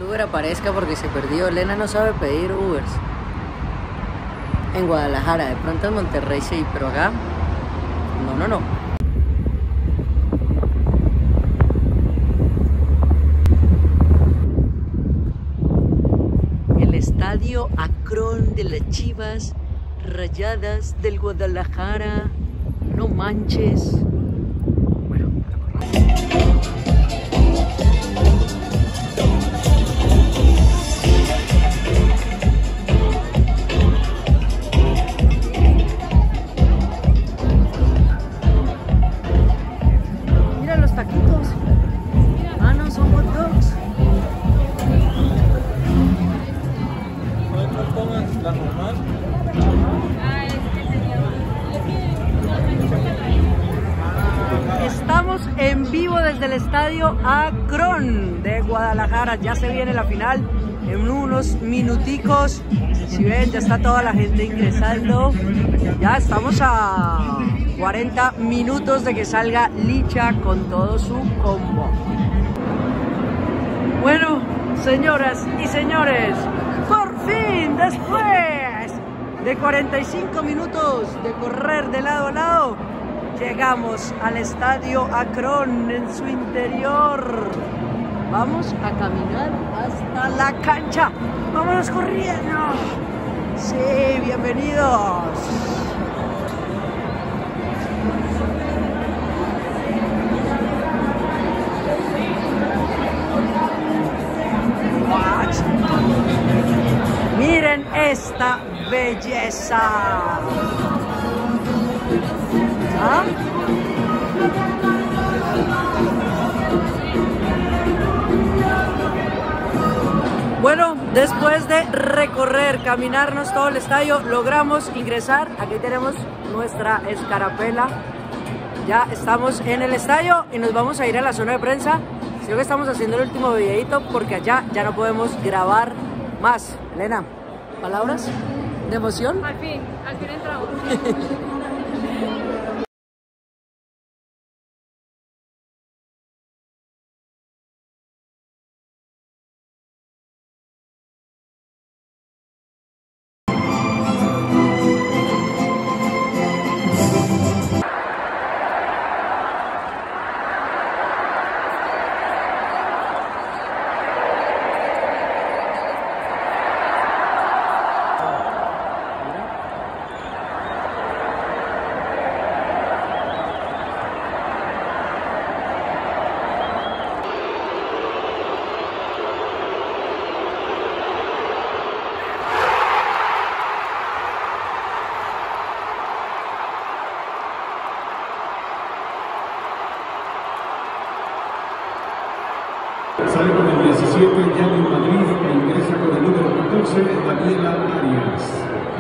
Uber aparezca porque se perdió. Elena no sabe pedir Ubers. En Guadalajara, de pronto en Monterrey sí, pero acá no. El estadio Akron de las Chivas Rayadas del Guadalajara. No manches. Bueno, mira los taquitos. Ah, no, son hot dogs. ¿No tomas la normal? Estamos en vivo desde el estadio Akron de Guadalajara. Ya se viene la final en unos minuticos. Si ven, ya está toda la gente ingresando. Ya estamos a 40 minutos de que salga Licha con todo su combo. Bueno, señoras y señores, por fin, después de 45 minutos de correr de lado a lado, llegamos al estadio Akron en su interior. Vamos a caminar hasta la cancha. ¡Vámonos corriendo! Sí, bienvenidos. Miren esta belleza. ¿Ah? Bueno, después de recorrer, caminarnos todo el estadio, logramos ingresar. Aquí tenemos nuestra escarapela. Ya estamos en el estadio y nos vamos a ir a la zona de prensa. Creo que estamos haciendo el último videito porque allá ya no podemos grabar más. Elena, ¿palabras de emoción? Al fin entramos. Sale con el 17, Yanni Madrid, e ingresa con el número 14, Daniela Arias.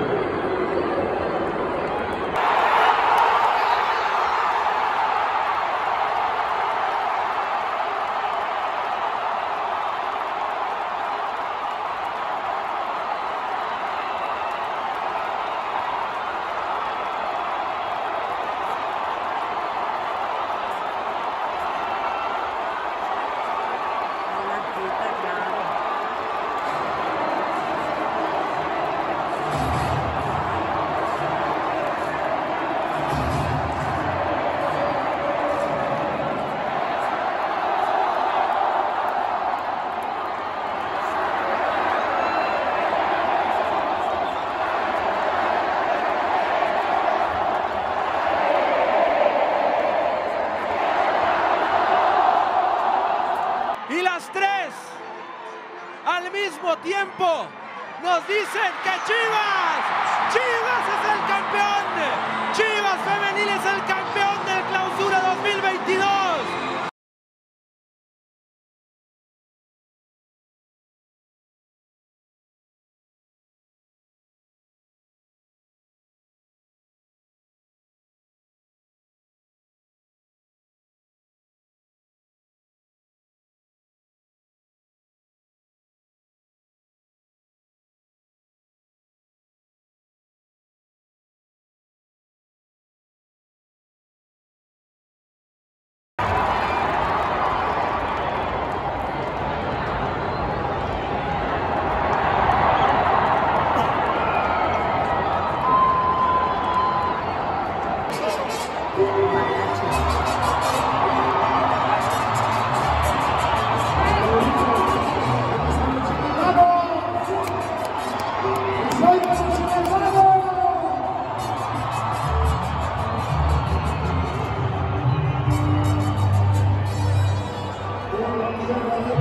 Y las tres al mismo tiempo nos dicen que Chivas es el campeón. Chivas Femenil es el campeón del Clausura 2022.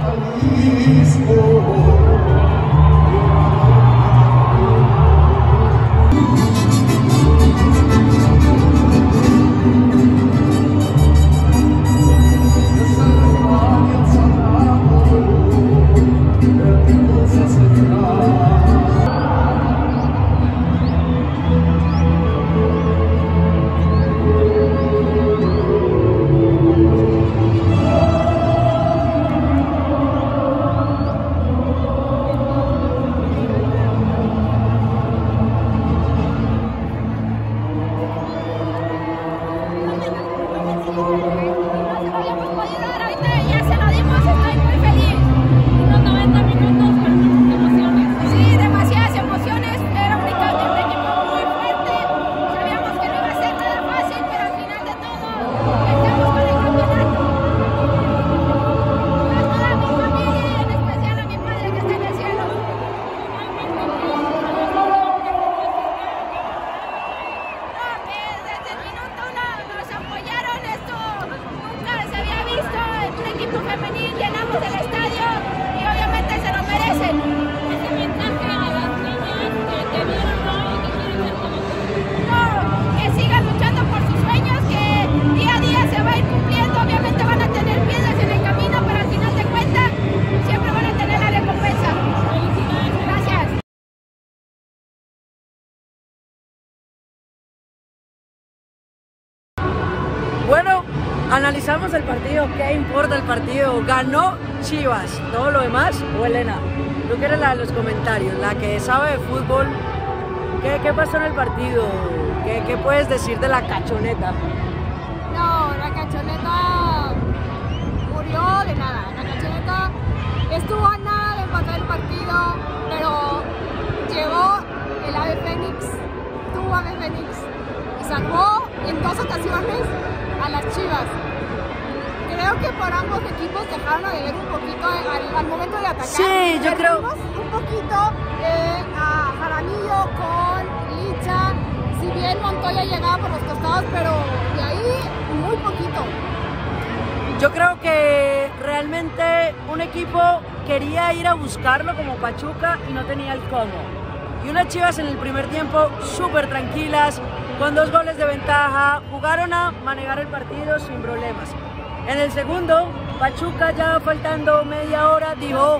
Bueno, analizamos el partido. ¿Qué importa el partido? Ganó Chivas. Todo lo demás, o Elena, tú que eres la de los comentarios, la que sabe de fútbol, ¿qué pasó en el partido? ¿Qué puedes decir de la cachoneta? No, la cachoneta murió de nada. La cachoneta estuvo a nada de empatar el partido, pero llegó el ave fénix, tuvo ave fénix y salvó en 2 ocasiones a las Chivas. Creo que por ambos equipos dejaron de ver un poquito al momento de atacar. Sí, yo creo. Un poquito a Jaramillo con Licha, si bien Montoya llegaba por los costados, pero de ahí muy poquito. Yo creo que realmente un equipo quería ir a buscarlo como Pachuca y no tenía el cómo. Y unas Chivas en el primer tiempo súper tranquilas, con 2 goles de ventaja, jugaron a manejar el partido sin problemas. En el segundo, Pachuca ya faltando media hora dijo,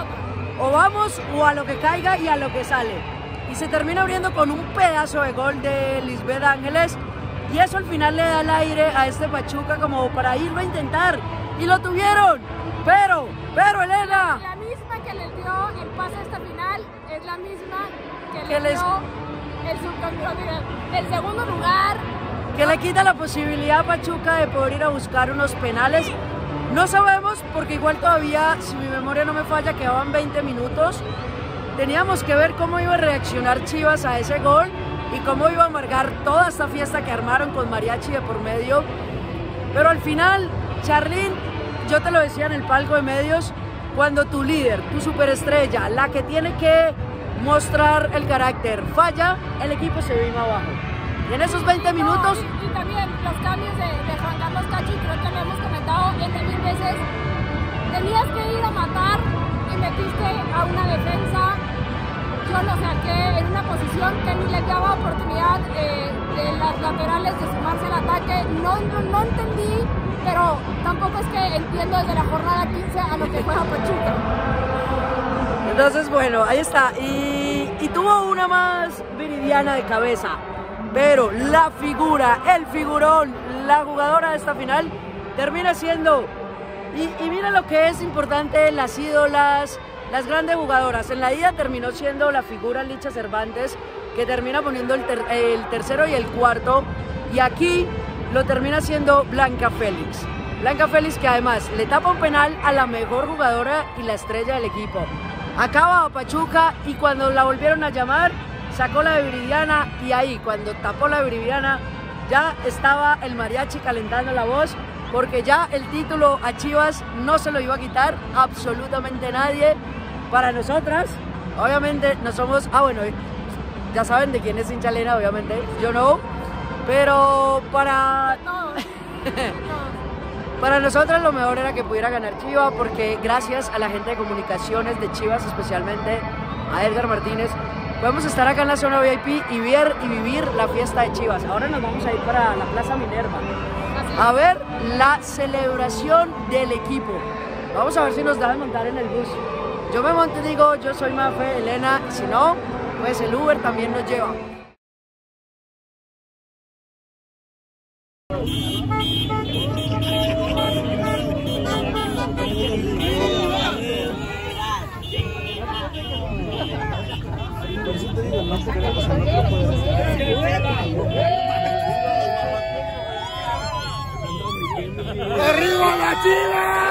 o vamos o a lo que caiga y a lo que sale. Y se termina abriendo con un pedazo de gol de Lisbeth Ángeles, y eso al final le da el aire a este Pachuca como para irlo a intentar, y lo tuvieron, pero Elena, la misma que les dio el pase a esta final es la misma que les dio el subcampeón, el segundo lugar, que le quita la posibilidad a Pachuca de poder ir a buscar unos penales. No sabemos, porque igual todavía, si mi memoria no me falla, quedaban 20 minutos. Teníamos que ver cómo iba a reaccionar Chivas a ese gol y cómo iba a amargar toda esta fiesta que armaron con mariachi de por medio. Pero al final, Charlín, yo te lo decía en el palco de medios, cuando tu líder, tu superestrella, la que tiene que mostrar el carácter, falla, el equipo se vino abajo. Y en esos 20 minutos... Y también los cambios de Juan Carlos Cachi, creo que lo hemos comentado 20,000 veces. Tenías que ir a matar y metiste a una defensa. Yo lo saqué en una posición que ni les daba oportunidad de las laterales de sumarse al ataque. No entendí, pero tampoco es que entiendo desde la jornada 15 a lo que juega Pachuca. Entonces, bueno, ahí está. Y tuvo una más Viridiana de cabeza. Pero la figura, el figurón, la jugadora de esta final termina siendo, y mira lo que es importante, las ídolas, las grandes jugadoras. En la ida terminó siendo la figura Licha Cervantes, que termina poniendo el tercero y el cuarto, y aquí lo termina siendo Blanca Félix. Blanca Félix, que además le tapa un penal a la mejor jugadora y la estrella del equipo. Acaba a Pachuca, y cuando la volvieron a llamar, sacó la de Viridiana, y ahí cuando tapó la de Viridiana ya estaba el mariachi calentando la voz, porque ya el título a Chivas no se lo iba a quitar absolutamente nadie. Para nosotras, obviamente no somos, bueno, ya saben de quién es hincha Elena, obviamente, yo no, pero para... Para nosotros lo mejor era que pudiera ganar Chivas, porque gracias a la gente de comunicaciones de Chivas, especialmente a Edgar Martínez, podemos estar acá en la zona VIP y vivir la fiesta de Chivas. Ahora nos vamos a ir para la Plaza Minerva a ver la celebración del equipo. Vamos a ver si nos dejan montar en el bus. Yo me monto y digo, yo soy Mafe, Elena, y si no, pues el Uber también nos lleva. ¡Arriba la Chivas!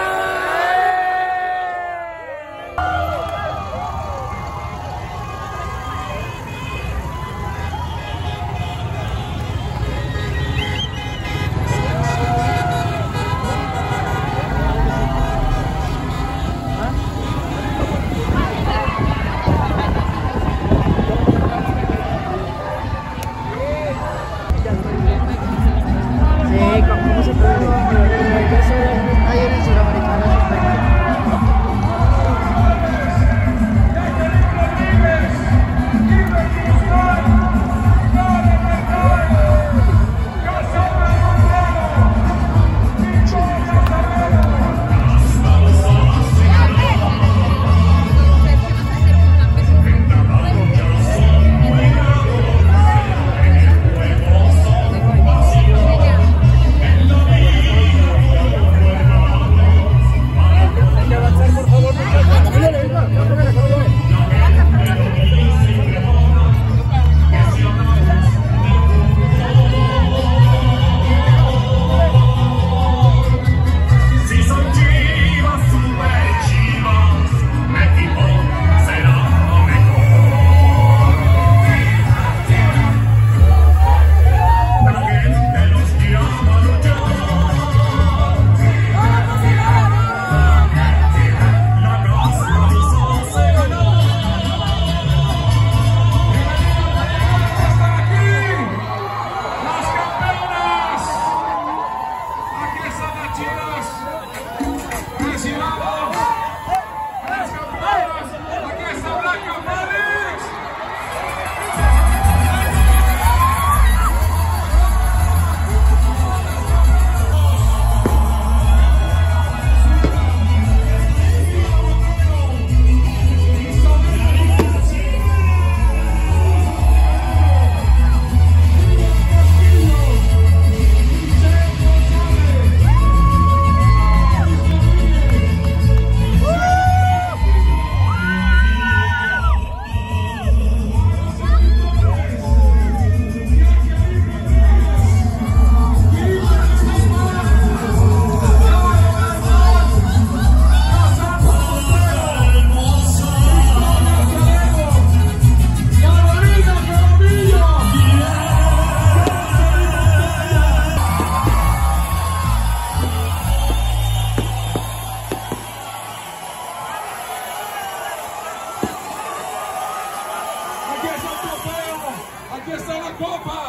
Aquí está la copa.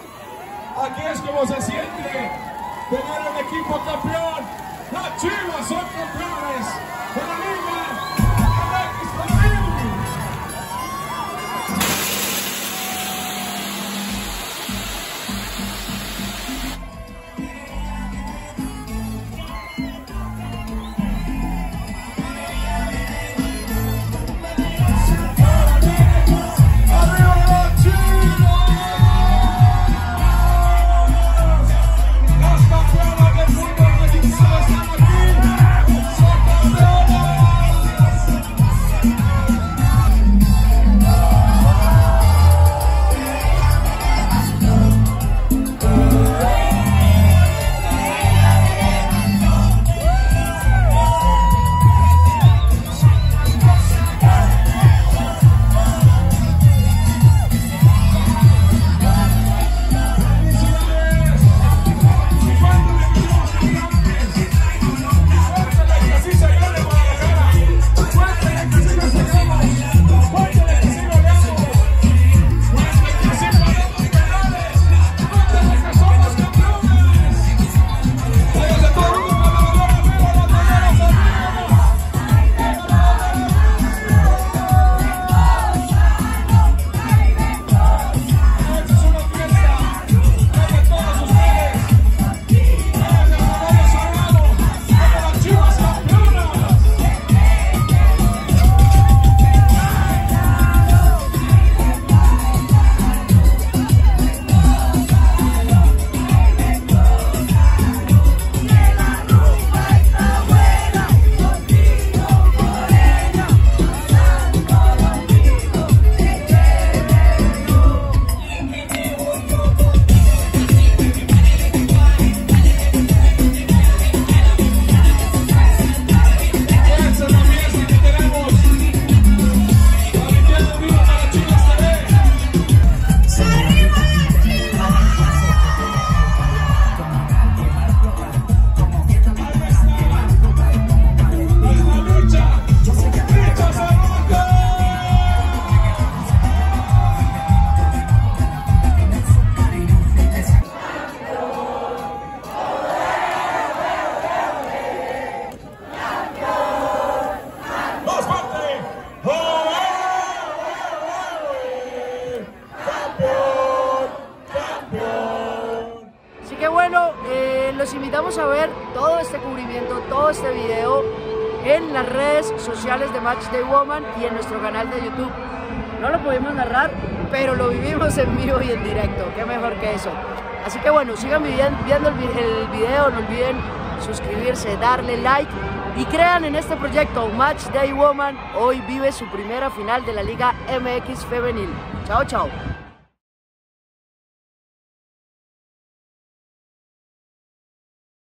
Aquí es como se siente tener un equipo campeón. Las Chivas son campeones de la Liga MX Femenil. Las campeonas del fútbol mexicano están aquí. grabado este video en las redes sociales de Match Day Woman y en nuestro canal de YouTube. No lo pudimos narrar, pero lo vivimos en vivo y en directo. Qué mejor que eso. Así que bueno, sigan viendo el video, no olviden suscribirse, darle like y crean en este proyecto. Match Day Woman hoy vive su primera final de la Liga MX Femenil. Chao, chao.